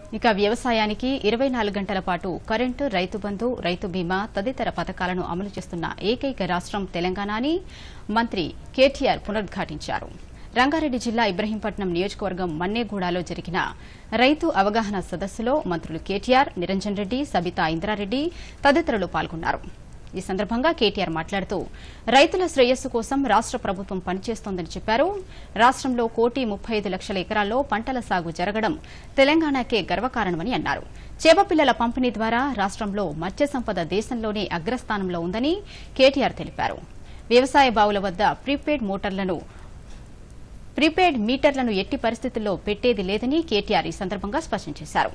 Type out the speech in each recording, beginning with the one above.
ఇక వ్యవసాయానికి 24 గంటల పాటు కరెంటు, రైతు బంధు, రైతు బీమా తదితర పథకాలను అమలు చేస్తున్న ఏకైక రాష్ట్రం తెలంగాణ అని మంత్రి కేటీఆర్ పునరుద్ఘాటించారు. రంగారెడ్డి జిల్లా ఇబ్రహీంపట్నం నియోజకవర్గం మన్నేగూడలో జరిగిన రైతు అవగాహన సదస్సులో మంత్రులు కేటీఆర్, నిరంజన్ రెడ్డి, సబితా ఇంద్రారెడ్డి తదితరులు పాల్గొన్నారు. ఈ సందర్భంగా కేటీఆర్ మాట్లాడుతూ రైతుల శ్రేయస్సు కోసం రాష్ట్ర ప్రభుత్వం పనిచేస్తోందని చెప్పారు. రాష్ట్రంలో 1,35,00,000 ఎకరాల్లో పంటల సాగు జరగడం తెలంగాణకే గర్వకారణమని అన్నారు. చేపపిల్లల పంపిణీ ద్వారా రాష్ట్రంలో మత్స్య సంపద దేశంలోనే అగ్రస్థానంలో ఉందని కేటీఆర్ తెలిపారు. వ్యవసాయ బావుల వద్ద ప్రీపెయిడ్ మీటర్లను ఎట్టి పరిస్థితుల్లో పెట్టేది లేదని కేటీఆర్ ఈ సందర్భంగా స్పష్టం చేశారు.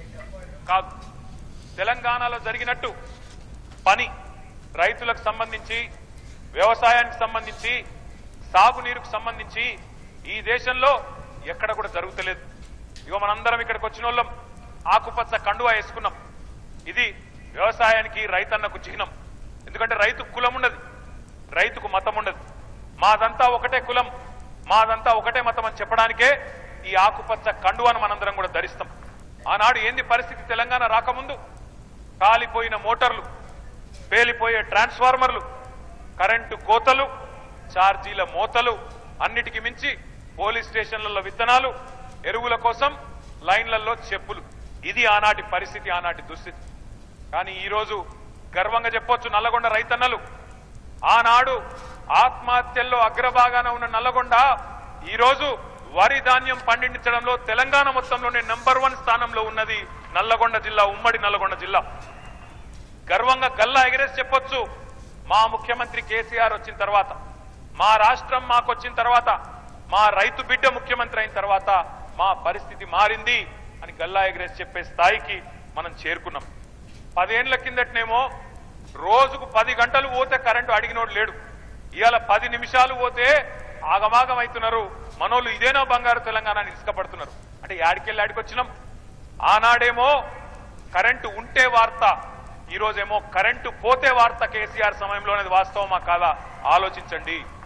తెలంగాణలో జరిగినట్టు పని రైతులకు సంబంధించి, వ్యవసాయానికి సంబంధించి, సాగునీరుకు సంబంధించి ఈ దేశంలో ఎక్కడ కూడా జరుగుతలేదు. ఇగో మనందరం ఇక్కడికి వచ్చిన వాళ్ళం ఆకుపచ్చ కండువా వేసుకున్నాం. ఇది వ్యవసాయానికి, రైతన్నకు చిహ్నం. ఎందుకంటే రైతుకు కులం ఉండదు, రైతుకు మతం ఉండదు. మాదంతా ఒకటే కులం, మాదంతా ఒకటే మతం అని చెప్పడానికే ఈ ఆకుపచ్చ కండువాను మనందరం కూడా ధరిస్తాం. ఆనాడు ఏంది పరిస్థితి? తెలంగాణ రాకముందు కాలిపోయిన మోటార్లు, పేలిపోయే ట్రాన్స్ఫార్మర్లు, కరెంటు కోతలు, ఛార్జీల మోతలు, అన్నిటికీ మించి పోలీస్ స్టేషన్లలో విత్తనాలు, ఎరువుల కోసం లైన్లలో చెప్పులు. ఇది ఆనాటి పరిస్థితి, ఆనాటి దుస్థితి. కానీ ఈరోజు గర్వంగా చెప్పొచ్చు, నల్లగొండ రైతన్నలు ఆనాడు ఆత్మహత్యల్లో అగ్రభాగాన ఉన్న నల్లగొండ ఈరోజు వరి ధాన్యం పండించడంలో తెలంగాణ మొత్తంలోనే నంబర్ 1 స్థానంలో ఉన్నది నల్లగొండ జిల్లా, ఉమ్మడి నల్లగొండ జిల్లా. గర్వంగా గల్లా ఎగరేసి చెప్పొచ్చు, మా ముఖ్యమంత్రి కేసీఆర్ వచ్చిన తర్వాత, మా రాష్ట్రం మాకు వచ్చిన తర్వాత, మా రైతు బిడ్డ ముఖ్యమంత్రి అయిన తర్వాత మా పరిస్థితి మారింది అని గల్లా ఎగరేసి చెప్పే స్థాయికి మనం చేరుకున్నాం. 10 ఏళ్ల కిందటనేమో రోజుకు 10 గంటలు పోతే కరెంటు అడిగినోడు లేడు. ఇవాళ 10 నిమిషాలు పోతే ఆగమాగం అవుతున్నారు. మనోళ్ళు ఇదేనో బంగారు తెలంగాణ ఇసుకపడుతున్నారు. అంటే యాడికెళ్ళి ఆడికొచ్చినాం. ఆనాడేమో కరెంటు ఉంటే వార్త, ఈరోజేమో కరెంటు పోతే వార్త కేసీఆర్ సమయంలో. అనేది వాస్తవమా కాదా ఆలోచించండి.